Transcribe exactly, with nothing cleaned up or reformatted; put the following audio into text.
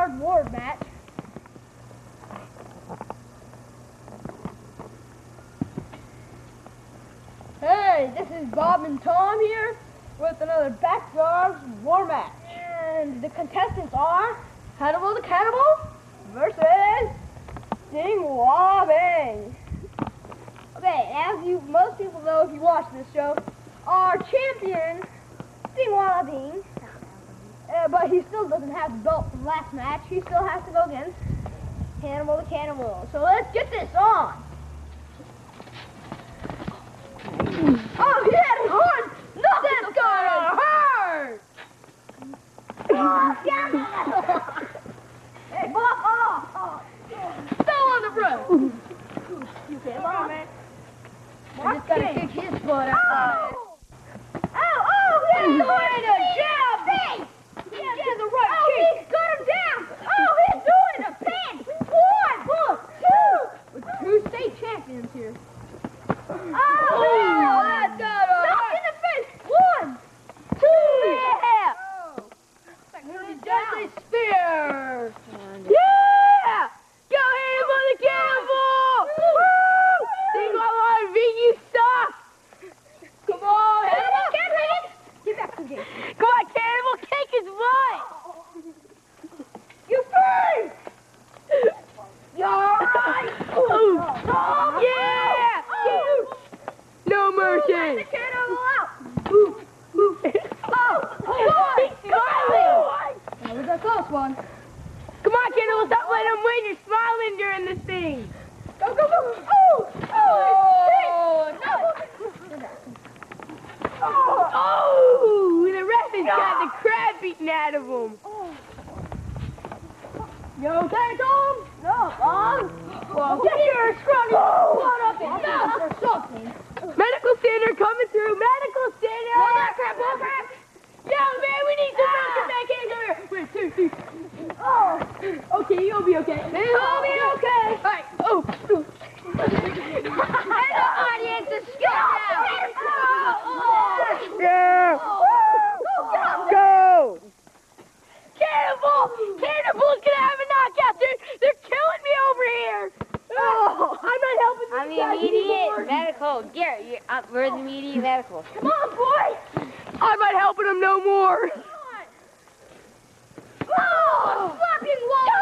backyard war match. Hey, this is Bob and Tom here with another backyard war match. And the contestants are Hannibal the Cannibal versus Sting Wobbing. Okay, as you most people know if you watch this show, our champion, Sting Wobbing, uh, but he still doesn't have the belt from last match. He still has to go against Hannibal the Cannibal. So let's get this on. Oh, he had a horn! Nothing's gonna hurt! Oh, yeah. Hey, Bob! Oh, oh. Still on the road! You okay, Bob? I just gotta kick his butt out. Oh! Oh, oh, yeah! He's doing a jab! Yeah, yeah, the right oh, kick! He's got him down! Oh, he's doing a pin! One, look, two! With two state champions here. Oh, oh, that's got a knock in the face! One, two, yeah! Oh. With a deadly spear! Yeah! Go Hannibal the Cannibal! Woo! Think all I beat you suck! Come on, Hannibal! Get back to the game. Come on, Cannibal, kick his butt! You first! Yeah! Oh, oh, yeah! Oh. No mercy! Let the cannibal out! Ooh, ooh. Oh, boy! Carly! That was a close one. Come on, Cannibal, stop letting him win. You're smiling during this thing. Go, go, go! Oh! Oh! No! Oh! Oh! The ref has got the crap beaten out of him. Oh. You okay, Tom? No, Bob. Well, get your scrawny blood up his mouth or something. Medical center coming through. Medical center. Hold that crap, hold crap. Yeah, man, we need some milk. Get back in here. Wait, two, two. Oh. Okay, you'll be okay. You'll be okay. All right. Oh. And the audience is scared now. Oh. Yeah. Oh. Go. Cannibal! Cannibal's gonna have a knockout! They're, they're killing me over here! Oh, I'm not helping you I'm the guys immediate anymore. medical. Garrett, you're, uh, we're the immediate medical. Come on, boy! I'm not helping him no more! Come on! Oh, fucking wall!